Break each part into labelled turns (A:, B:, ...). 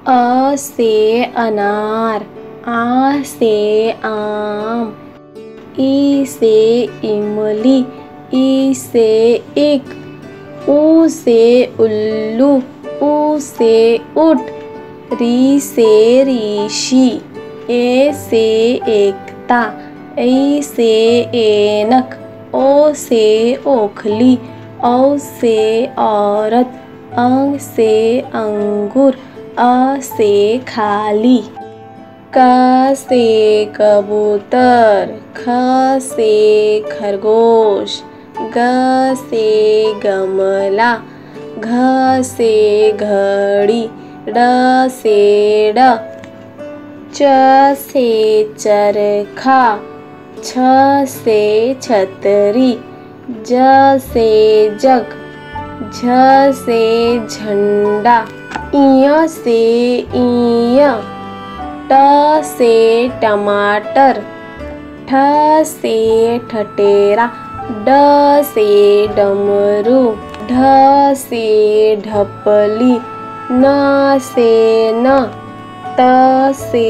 A: अ से अनार, आ से आम, ई से इमली, ई से ईख, ऊ से उल्लू, ऊ से ऊँट, री से ऋषि, ए से एकता, ऐ से ऐनक, ओ से ओखली, औ से औरत, अंग से अंगूर, अ से खाली। क से कबूतर, ख से खरगोश, ग से गमला, घ से घड़ी, ड से ड, च से चरखा, छ से छतरी, ज से जग, झ से झंडा, इय से ईय, ट से टमाटर, ठ से ठठेरा, ड से डमरू, ढ से ढपली, न से न, त से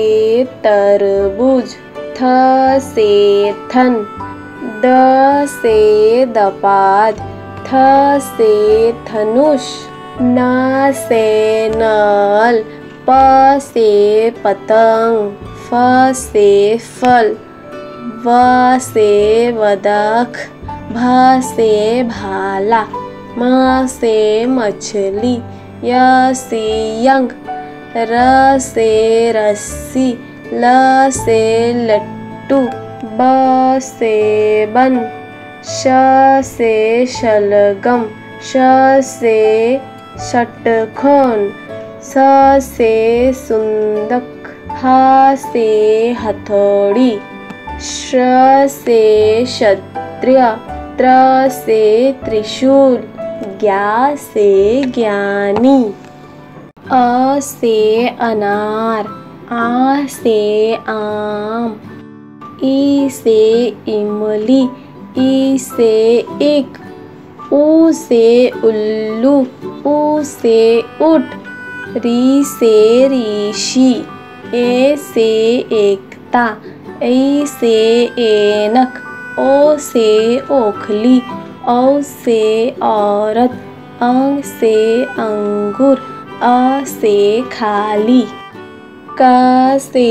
A: तरबूज, थ से थन, द से दपात, थ से धनुष, न से नल, प से पतंग, फ से फल, व से बदख, भ से भाला, म से मछली, य से यंग, र से रस्सी, ल से लट्टू, ब से बन, श से शलगम, श से षटकोण, स से सुंदक, ह से हथौड़ी, श से क्षत्रिय, त्र से त्रिशूल, ज्ञा से ज्ञानी। अ से अनार, आ से आम, ई से इमली, ई से ईख, ऊ से उल्लू, ऊ से ऊँट, री से ऋषि, ए से एकता, ऐ से ऐनक, ओ से ओखली, औ से औरत, अंग से अंगूर, अ से खाली। क से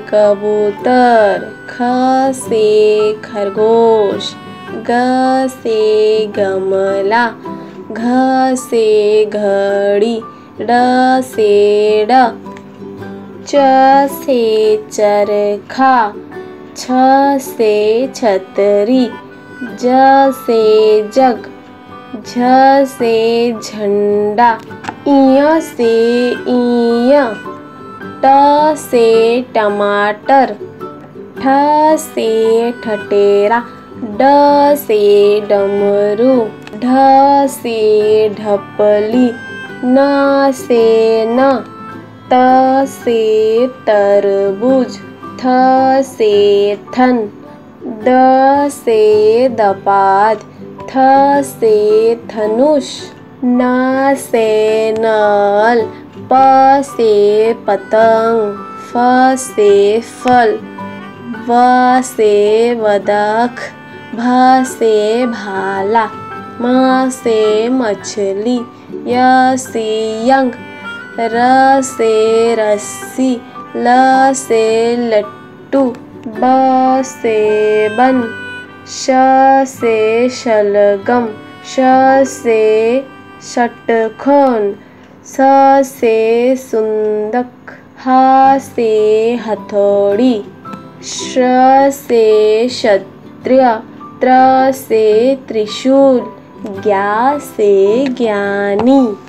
A: कबूतर, ख से खरगोश, ग से गमला, घ से घड़ी, ड से ड, च से चरखा, छ से छतरी, ज से जग, झ से झंडा, इय से ईय, ट से टमाटर, ठ से ठठेरा, ड से डमरू, ढ से ढपली, न से न, त से तरबूज, थ से थन, द से दपात, थ से धनुष, न से नल, प से पतंग, फ से फल, व से बदख, भ से भाला, म से मछली, य से यंग, र से रस्सी, ल से लट्टू, ब से बन, श से शलगम, श से षटकोण, स से सुंदक, ह से हथौड़ी, श से क्षत्रिय, त्र से त्रिशूल, ज्ञा से ज्ञानी।